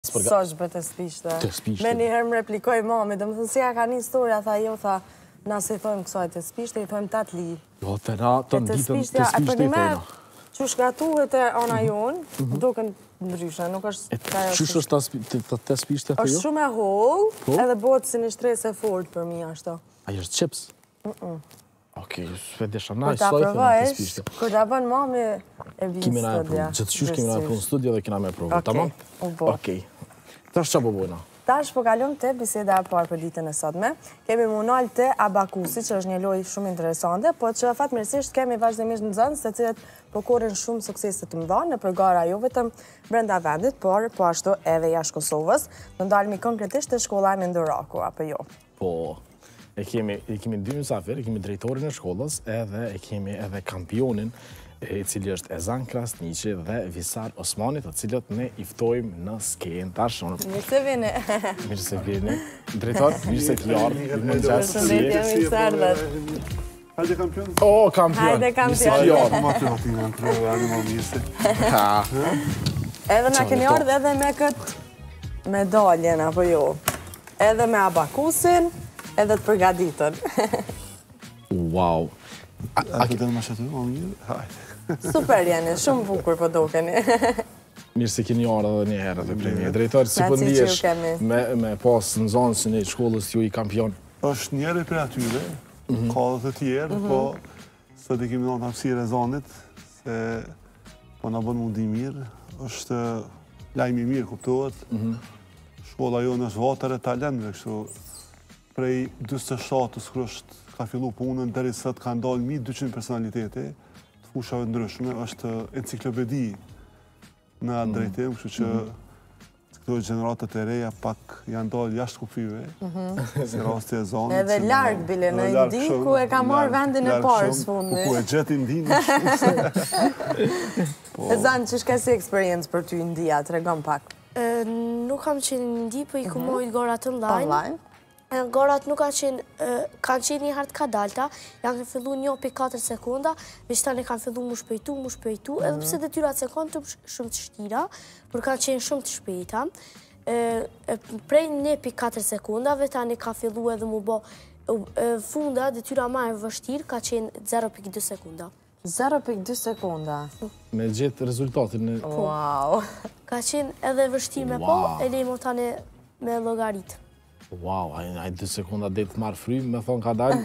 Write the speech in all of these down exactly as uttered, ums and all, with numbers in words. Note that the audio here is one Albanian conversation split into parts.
Sa që për të spishte. Të spishte. Me njëherë më replikoj mami, dhe më thënë si ja ka një historia, tha jo, tha, na se i thojmë kësaj të spishte, i thojmë tatë li. Jo, të na, të në ditën të spishte i thojmë. Që shkatuhet e ona jonë, duken ndryshe, nuk është... Qysh është të spishte të jo? është shumë e hollë, edhe bëhet si një shtres e fort për mi ashto. A është qips? Oke, svedesha na i sojtë në të spishte. Kur ta bën mami e vi studia. Gjithë qysh kemi na e pru në studia dhe kena me provu, tamam? Okej. Tash qa po bojna? Tash po kalon të biseda e parë për ditën e sotme. Kemi munal të abakusi, që është një lojë shumë interesante, po që fatmirësisht kemi vazhdimisht nxënës të cilët po korrin shumë suksese të mëdha në përgara jo vetëm brenda vendit, por po ashtu edhe jashtë Kosovës. Do ndalemi konkretisht te shkolla e Mendoraku, apo jo? Po. E kemi dy mysafir, e kemi drejtorin e shkollës, edhe e kemi edhe kampionin, i cili është Ezan Krasniqi dhe Visar Osmani, të cilët ne iftojmë në skenë tash. Mirë se vini. Mirë se vini. Drejtor, mirë se t'ju ardhë. Përshëndetje, mirë se ardhët. Hajde kampion. O, kampion. Hajde kampion. Mirë se t'ju ardhë. Edhe na keni ardhë edhe me këtë medaljen, apo jo? Edhe me abakusin, edhe të përgaditën. Wow. A këtë dhe më shëtu, më mirë? Hajde. Super jeni, shumë bukur po dokeni. Mirë se keni ardhë dhe një herë të premie. Drejtor, si po ndihesh me pas në zonë së një shkollës ju i kampion? është njëri për atyre, ka dhe të tjerë, po së të kemi në të hapësirë e zonit, se po në bënë mundi mirë, është lajmi mirë, kuptohet. Shkolla jo në është vatër e talentve, kështu prej dyzet e shtatës kërështë ka fillu punën, deri sot ka ndalë mille e dyqind personalitete, të fushave ndryshme, është enciklopedi në atë drejtim, kështu që këto gjeneratët e reja pak janë dalë jashtë kufive, si rasti e zonit. Edhe largë, bile, në Indi, ku e ka marrë vendin e parë së fundi. Ku e gjetë Indinë. E zanë, që shka si eksperiencë për ty India, të regon pak? Nuk kam qenë Indi, për i ku mojt gorat online. Online? Gorat nuk kanë qenë, kanë qenë një hartë kadalta, janë kanë fillu një pikë katër sekunda, veç tani kanë fillu mu shpejtu, mu shpejtu, edhe pse detyrat se kanë të shumë të shtira, për kanë qenë shumë të shpejta. Prej një pikë katër sekundave, tani ka fillu edhe mu bo funda, detyra ma e vështirë, ka qenë zero pikë dy sekunda. zero pikë dy sekunda? Me gjithë rezultatin? Wow! Ka qenë edhe vështirë me po, e lejmo tani me logaritë. Wow, a i dy sekunda dhe të marë frymë, me thonë ka dalë.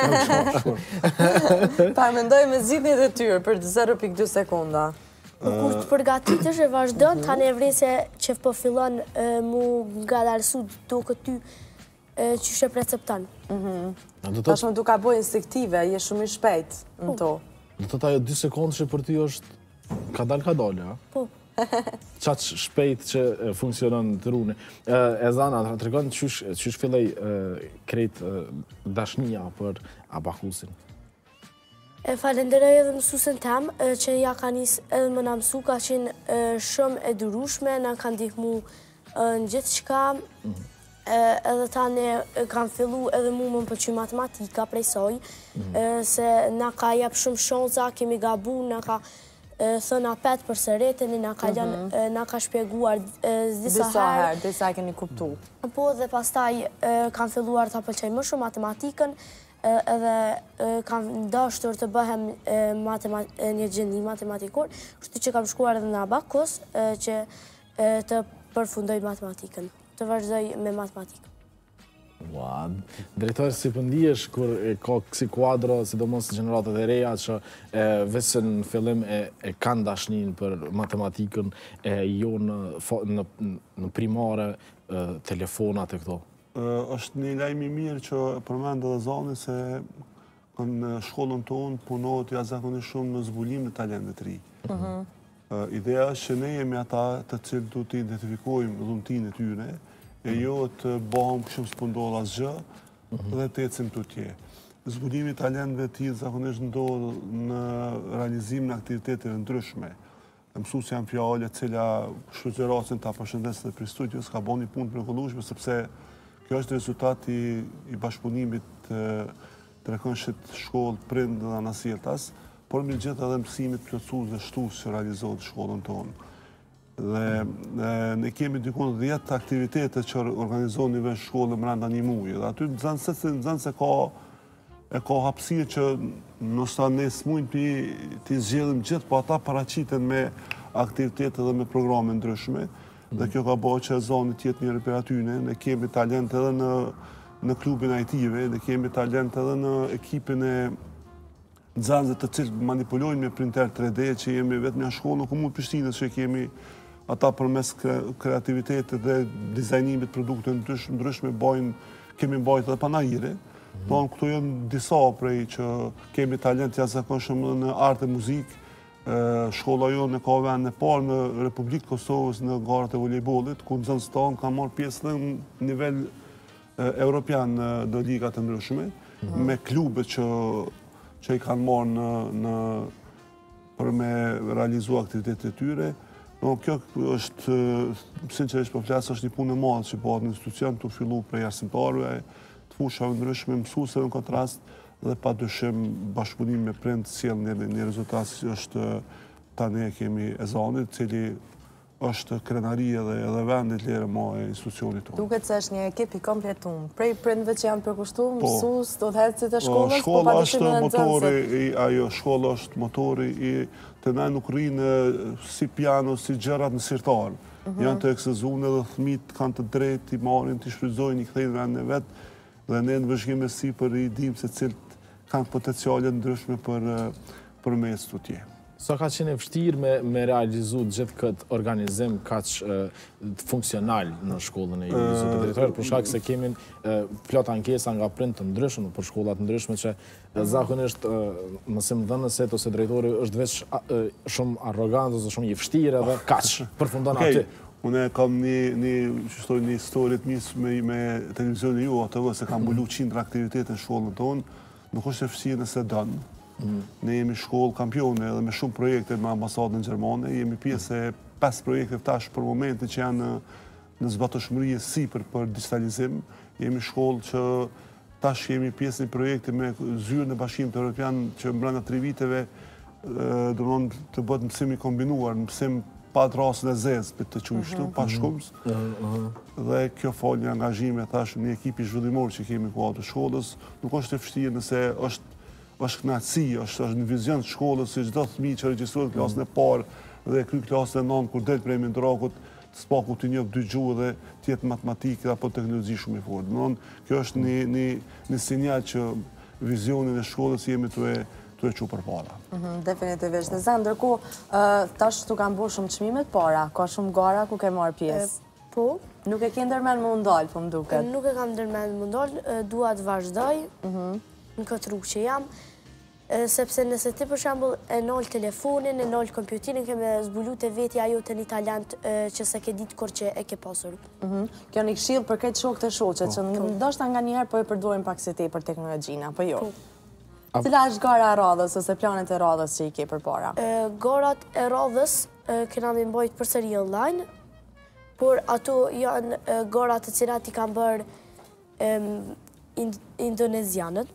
Pa, mendoj me zidnjët e tyre për zero pikë dy sekunda. Kur të përgatitësh e vazhdojnë, tani e vrinë se që po fillon mu nga dalësu do këty që shë preceptanë. Ta shumë du ka boj instinktive, je shumë i shpejt në to. Në të ta jo dy sekundë që për ty është ka dalë ka dalë, ja? Po. Qatë shpejt që funksionon të rune. Ezana, të regonë qysh fillej krejt dashnia për abakusin? Falenderoj edhe mësusin tem, që ja ka njësë edhe më në mësu, ka qenë shumë e durushme, në kanë dihmu në gjithë shka, edhe tani kanë fillu edhe mu më përqy matematika prej soj, se në ka jep shumë shonza, kemi gabu, në ka thëna petë për sëretën, në ka shpjeguar disa herë. Disa keni kuptu. Po dhe pastaj kanë filluar të apëlqej më shumë matematikën, edhe kanë dashtur të bëhem një gjeni matematikor, kështu që kam shkuar edhe në Abakos që të përfundoj matematikën, të vazhdoj me matematikën. Ua, drejtori, si pëndijesh kur ka kësi kuadro, sidomos gjeneratët e reja, që vesën në fillim e kanë dashnin për matematikën, e jo në primare, telefonat e këto? është një lajmi mirë që përmendë dhe zoni se në shkollën tonë punohet jashtëzakonisht shumë në zbulim në talentet të ri. Ideja është që ne jemi ata të cilë du të identifikojmë dhuntin e tyre, e jo të bëhëm shumë s'pundohë asgjë dhe të ecim të tje. Zbulimi talentëve të tillë zakonisht ndodhë në realizim në aktivitetet ndryshme. Mësues janë fjale cila shoqërasin ta përshëndes dhe për studios ka bo një punë mrekullueshme sepse kjo është rezultati i bashkëpunimit të rekonshit shkollë prind dhe anasjeltas, por me gjithë edhe mësimit plotësues dhe shtues që realizohet në shkollën tonë. Dhe ne kemi dykun dhjetë aktivitete që organizohen një vesh shkollë mrenda një muji. Dhe aty nëzën se ka e ka hapësirë që nështë ne s'mujnë t'i zgjedhim gjithë, po ata paraqiten me aktivitete dhe me programe ndryshme. Dhe kjo ka bëjë që zoni tjetë njëri për atyne. Ne kemi talent edhe në, në klubin ajtive, ne kemi talent edhe në ekipin e nxënësve të cilë manipulojnë me printer tre D, që jemi vetë një shkollë në Komunë Prishtinës, që kemi ata përmes kreativitetit dhe dizajnimit produkte ndryshme bojnë, kemi bajt edhe panajire. Don, këtu janë disa prej që kemi talent jashtëzakonshëm në art e muzikë. Shkolla jonë ka vend e parë në Republikë Kosovës në garat e volejbollit, ku nxënësit tonë kanë marrë pjesë në nivel evropian në ligat e ndryshme, me klubet që që i kanë marrë në, në për me realizu aktivitetet e tyre. No, kjo është, sinqerisht po flas, është një punë e madhe që bëhet në institucion, të fillu prej arsimtarëve, të fushave ndryshme, mësuesve në këtë rast, dhe pa dyshim bashkëpunim me prind sjell një, një rezultat që është tani e kemi Ezanit, cili është krenaria dhe edhe vendit lere ma e institucionit tonë. Duket se është një ekip i kompletuar. Prej prindve që janë përkushtuar, mësues, do të ecit e shkollës, po shkolla padyshim edhe motori, ajo shkolla është motori i të na nuk rinë si piano, si gjërat në sirtar. Janë të eksezuar dhe fëmijët kanë të drejtë i marrin, të shfrytëzojnë, i kthejnë vendin e vet, dhe ne në vëzhgim e si për i dim se cilët kanë potenciale ndryshme për për mes tutje. Sa ka qenë e vështirë me, me realizu gjithë këtë organizim kaq funksional në shkollën e ju, zotë drejtor, për shkak se kemi plot ankesa nga prind të ndryshëm për shkollat të ndryshme që zakonisht mësimdhënësit ose drejtori është veç shumë arrogant ose shumë i vështirë edhe kaq përfundon aty. Unë kam një, një, qështoj, një histori të misë me, me televizionin ju, A T V, se kam mbulu qindra aktivitete në shkollën tonë, nuk është e vështirë nëse dënë. Ne jemi shkollë kampione edhe me shumë projekte me ambasadën gjermane, jemi pjesë e pesë projekte tash për momentin që janë në, në zbatëshmëri e sipër për digitalizim. Jemi shkollë që tash jemi pjesë një projekte me zyrën e Bashkimit Evropian që brenda tre viteve do të të bëhet mësim i kombinuar, mësim pa të rasën e zezë, për të qujshtu, pa shkumës. Dhe kjo fol një angazhime, tash një ekip i zhvillimor që kemi ku atë shkollës, nuk është e vështirë nëse është është knatësi, është një vizion të shkollës, si çdo fëmijë që regjistruohet klasën e parë dhe kry klasën e nëntë, kur del prej mendrakut, të spaku të njeh dy gjuhë dhe të jetë matematikë apo teknologji shumë i fortë. Domthonë, kjo është një një një sinjal që vizionin e shkollës jemi të e të e çu përpara. Definitivisht. Dhe zë, ndërkohë, tash tu kanë bërë shumë çmime të para, ka shumë gara ku ke marrë pjesë. Po. Nuk e ke ndërmend më ndal, po më duket. Nuk e kam ndërmend më ndal, dua të vazhdoj në këtë rrugë që jam. Sepse nëse ti për shembull e nol telefonin, e nol kompjuterin, keme zbulu të vetja ajo të një talent që se ke ditë kur që e ke pasur. Kjo një këshill për këtë shok të shoqet, që ndoshta nga njerë po e përdorin pak si tepër teknologjinë, apo jo? Cila është gara e radhës ose planet e radhës që i ke përpara? Garat e radhës kena me mbajt përsëri online, por ato janë garat të cilat i kanë bërë indonezianët.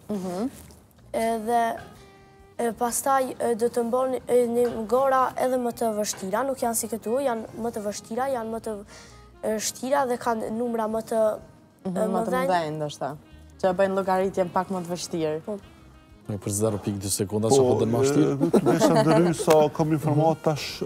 Dhe pastaj do të mbon një gara edhe më të vështira, nuk janë si këtu, janë më të vështira, janë më të shtira dhe kanë numra më të më të mëdhenj, ndoshta, që bëjnë llogaritjen pak më të vështirë. Për zero pikë dy sekonda që po dhe më shtirë? Desha ndërry sa kam informat tash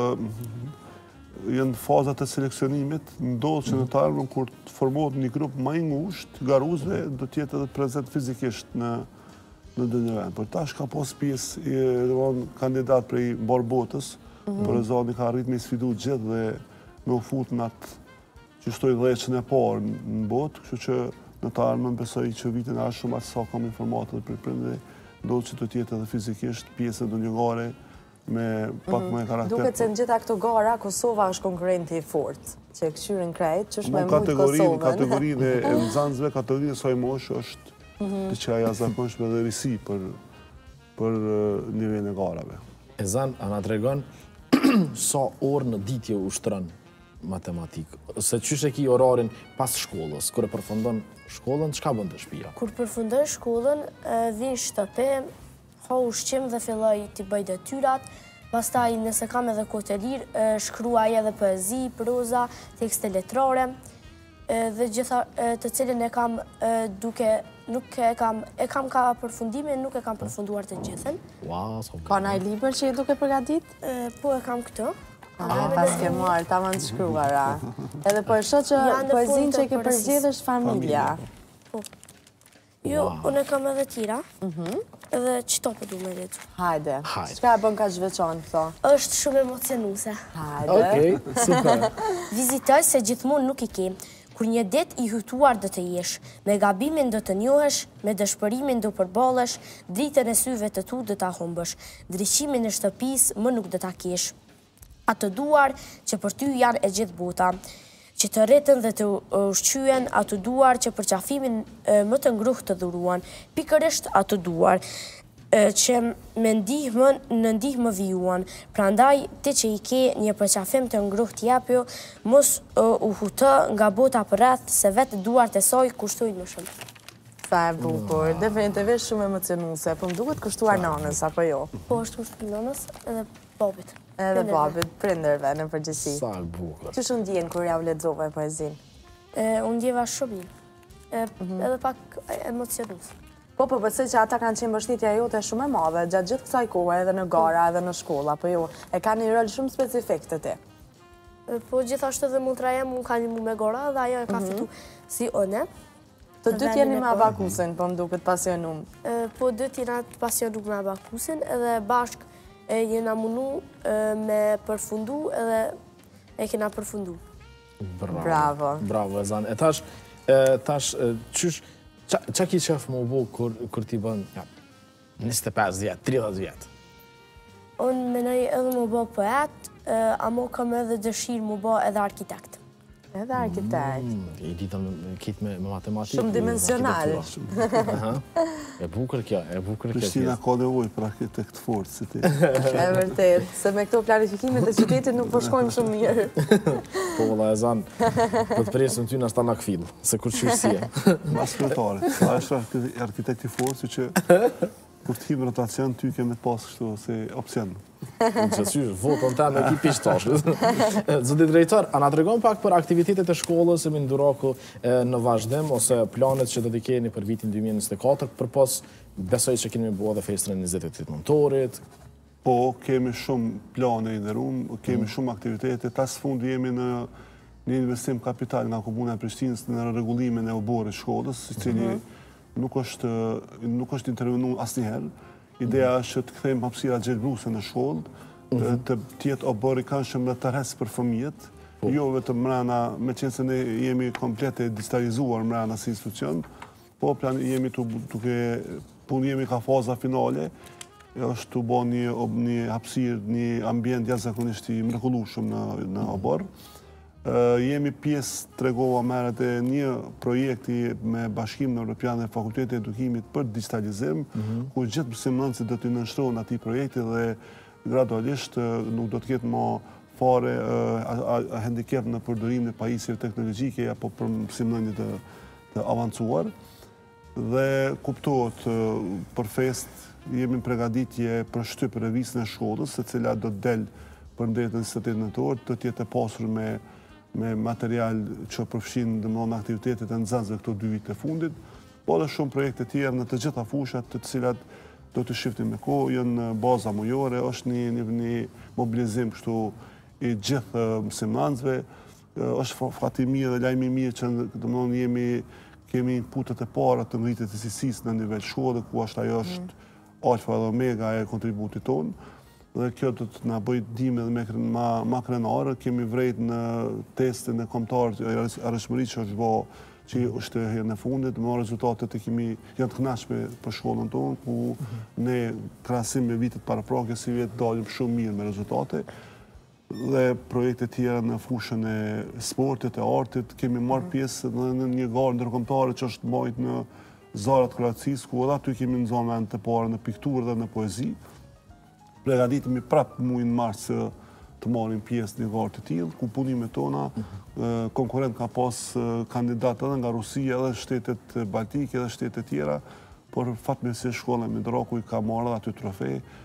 janë fazat e seleksionimit, ndodhë që në të ardhmen kur të formohet një grup më i ngushtë, garuzve do të jetë edhe prezent fizikisht në në dhe një vend. Por tash ka pos pjesë kandidat prej mbar botës, për Ezani ka arrit me sfidu gjithë dhe me u fut në atë që shtoj dheqën e parë në botë, kështu që në të ardhmen besoj që vitin a shumë atë sa kam informatë dhe për prindë, ndodhë që të tjetë edhe fizikisht pjesë në një gare me pak më e karakter. Duket se në gjitha këto gara, Kosova është konkurrenti i fortë, që e këshyrin krejt, që është me mujtë Kosovën. Kategorinë e nxënësve, kategorinë e saj moshë është të që aja zakonshme dhe risi për nivelin e garave. Ezan, a na tregon sa orë në ditje ushtron matematikë? Se qysh e ki orarin pas shkollës, kur e përfundon shkollën, çka bën të shtëpia? Kur përfundon shkollën, vin shtëpi, ha ushqim dhe filloj t'i bëj detyrat, Pastaj nëse kam edhe kohë të lirë, shkruaj edhe poezi, proza, tekste letrare, dhe gjitha të cilin e kam duke, nuk e kam, e kam ka përfundime, nuk e kam përfunduar të gjithën. Wow, so Ka naj liber që i duke përgatit? Po e kam këto. Ah, pas ke marrë, ta më në shkruara. Edhe po e shoh që poezin që i ke përzgjedhur është familja. Po. Jo, unë e kam edhe tjera, edhe qëto për du me letu. Hajde, Hajde. çka e bën ka zhveçon këto? Është shumë emocionuse. Hajde. Okej, super. Vizitoj se gjithmonë nuk i ke. Kur një det i hytuar do të jesh, me gabimin do të njohesh, me dëshpërimin do përballesh, dritën e syve të tu do ta humbësh, ndriqimin e shtëpisë më nuk do ta kesh. Ato duar që për ty janë e gjithë bota, që të rretën dhe të ushqyen, ato duar që për qafimin më të ngruh të dhuruan, pikërisht ato duar që me ndihmën në ndihmë vijuan. Prandaj, ti që i ke një përqafim të ngruh t'japjo, mos u hutë nga bota për rreth, se vetë duart e saj kushtojnë më shumë. Sa e bukur, definitivisht shumë emocionuse, po më duket kushtuar nanës, apo jo? Po, është kushtuar nanës edhe babit. Edhe babit, prinderve në përgjithësi. Sa e bukur. Që shumë ndjen kur ja u lexove poezin? Unë ndjeva shumë mirë, edhe pak emocionus. Po, po, përse që ata kanë qenë mbështetja jote shumë e madhe, gjatë gjithë kësaj kohe, edhe në gara, edhe në shkolla, apo jo, e ka një rol shumë specifik të ti. Po, gjithashtu edhe multra jem, unë ka një mu me gora, dhe ajo e ka fitu si one. Të dy t'jeni me Abakusin, po më duket pasionum. Po, dy t'jena të pasionum me Abakusin, edhe bashk jena munu me përfundu, edhe e kena përfundu. Bravo. Bravo, Ezan. E tash, tash, qysh, qa ki qef më bu kur ti bën njëzet e pesë vjetë, tridhjetë vjetë? Unë menoj edhe më bo poet, amo kam edhe dëshirë më bo edhe arkitekt. Edhe arkitekt. I ditëm kitë me matematikë. Shumë dimensional. E bukur kjo, e bukur kjo. Prishtina ka nevojë për arkitekt fort si ti. E vërtet, se me këto planifikimet e qytetit nuk po shkojmë shumë mirë. Po, valla Ezan, po të presëm ty në ashta në këfil, se kur qyrësia. Mas kërtare. A është arkitekti fort, si që kur t'him rotacion, ty keme të pasë kështu si opcion. Në që sysh, votën ta me ki pishtash. Zëti drejtar, a na të regon pak për aktivitetet e shkollës e Minduraku në vazhdim, ose planet që do t'i keni për vitin dy mijë e njëzet e katër, për pas besoj që keni me bua dhe festrën e njëzet e tetë nëntorit. Po, kemi shumë plane i ndërum, kemi shumë aktivitete. Tas fund jemi në një investim kapital nga Komuna e Prishtinës në rregullimin e oborit shkollës, i cili nuk është, nuk është intervenu asnjëherë. Ideja është të kthejmë hapësira gjelbruse në shkollë, të tjetë obor i kanshëm dhe të rresë për fëmijët, jo vetëm mrena, me qenë se ne jemi komplet e digitalizuar mrena si institucion, po plan jemi tuke, pun jemi ka faza finale, është të bo një, një hapësirë, një ambient jashtëzakonisht i mrekullueshëm në, në obor. Uh, jemi pjesë, tregova merret e një projekti me Bashkimin Evropian e Fakultetit e Edukimit për digitalizim, mm -hmm. ku gjithë mësimdhënësit do të nënshtrohen atij projekti dhe gradualisht uh, nuk do të ketë më fare uh, handicap në përdorimin e pajisjeve teknologjike apo për mësimdhënie të, të avancuar. Dhe kuptohet uh, për fest jemi në përgatitje për shtyp revistën e shkollës, e cila do të del për ndërtën njëzet e tetë nëntor, do të jetë e pasur me me material që përfshin dëmon aktivitetet e nxënësve këto dy vite fundit, po edhe shumë projekte tjerë në të gjitha fushat të cilat do të shiftim me kohë, janë baza mujore, është një, një, një mobilizim kështu i gjithë mësimdhënësve, është fati mirë dhe lajmi mirë që dëmon jemi, kemi inputet e para të ngritjes së cilësisë në nivel shkollë, ku është ajo është alfa dhe omega e kontributit tonë. Dhe kjo do të na bëjë dime dhe ma, ma krenare. Kemi vrejt në testin e kombëtar arritshmërisë që është bë, që është herë në fundit, me rezultatet e kemi janë të kënaqshme për shkollën tonë, ku ne krahasim me vitet paraprakë si vjet dalim shumë mirë me rezultate. Dhe projekte tjera në fushën e sportit, e artit, kemi marrë pjesë në një garë ndërkombëtare që është mbajtur në Zarat Kroacisë, ku edhe aty kemi në zonën të parë në pikturë dhe në poezi. Pregaditemi prapë muajin mars të marrim pjesë në një garë të tillë, ku punimet tona, konkurrent ka pas kandidat edhe nga Rusia, edhe shtetet baltike, edhe shtetet tjera, por fatmirësisht shkolla e Minduraku i ka marrë aty trofe.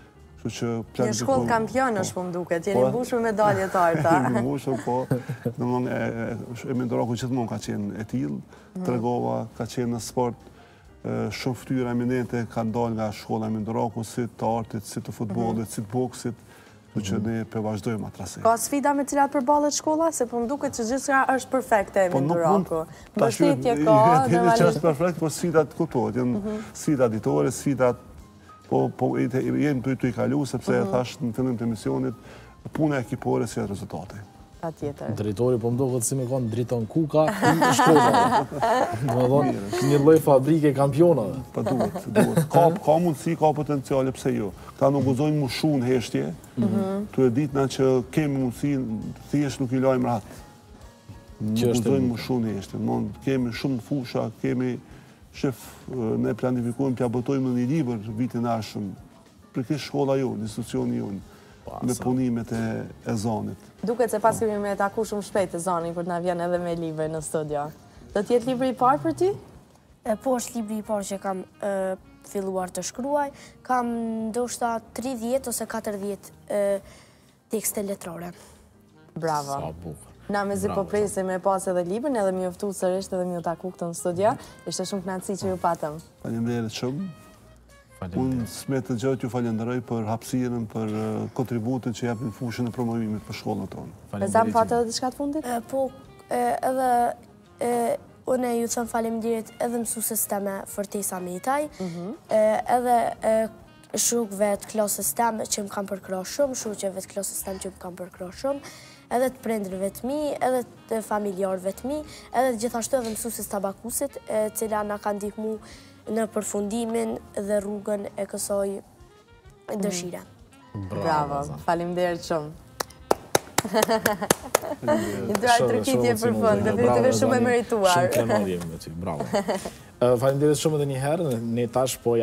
Një shkollë kampionësh, po më duket, jeni mbushur me medalje të arta. Jeni mbushur, po. E Mendoraku gjithmonë ka qenë e tillë, tregova, ka qenë në sport, shumë fytyra eminente kanë dalë nga shkolla e Mendoraku, si të artit, si të futbollit, si të boksit, që ne përvazhdojmë atë rase. Ka sfida me cilat përballet shkolla, se po më duket që gjithçka është perfekte e Mendoraku. Mbështetje ka, dhe që është perfekt, po sfidat kuptohet, janë sfida ditore, sfidat po jenë të i kalu, sepse thash në fillim të emisionit, puna ekipore si e rezultate. Pa tjetër. Drejtori po më duket si me konë driton kuka në shkolla. Një lloj fabrike kampionave. Pa duhet, duhet. Ka mundësi, ka potenciale, pse jo. Këta nuk guzojnë mu shumë heshtje, të e ditë na që kemi mundësi, thjesht nuk i lajmë ratë. Nuk guzojnë mu shumë heshtje. Kemi shumë fusha, kemi shef, ne planifikojmë të abotojmë në një libër vitin ashëm, për kështë shkolla jonë, institucioni jonë, me punimet e zonit. Duket se pas kemi me taku shumë shpejt e zoni, për na vjen edhe me libër në studio. Do t'jetë libri i parë për ti? Po është libri i parë që kam filluar të shkruaj. Kam ndoshta tridhjetë ose katërdhjetë tekste letrore. Bravo. Sa bukur. Na me zi po presim me pas edhe librin, edhe mi oftu sërisht edhe mi u taku këtë në studio. Ishte shumë kënaqësi që ju patëm. Faleminderit shumë. Unë s'me të gjatë ju falenderoj për hapësirën, për kontributin që japin fushën e promovimit për shkollën tonë. E zam patë edhe diçka të fundit? Po, edhe unë ju thëm faleminderit edhe mësuesës teme Fortesa Metaj, edhe shokëve të klasës teme që më kam përkrah shumë, shoqeve të klasës teme që më kam përkrah shumë, edhe të prindërve të mi, edhe të familjarëve të mi, edhe gjithashtu edhe mësuesës të Abakusit, cila na kanë ndihmu në përfundimin dhe rrugën e kësaj dëshire. Bravo, faleminderit shumë. Një duar trokitje për fund, definitive shumë e merituar. Shumë krenar jemi me ty, bravo. Faleminderit shumë edhe një herë, ne tash po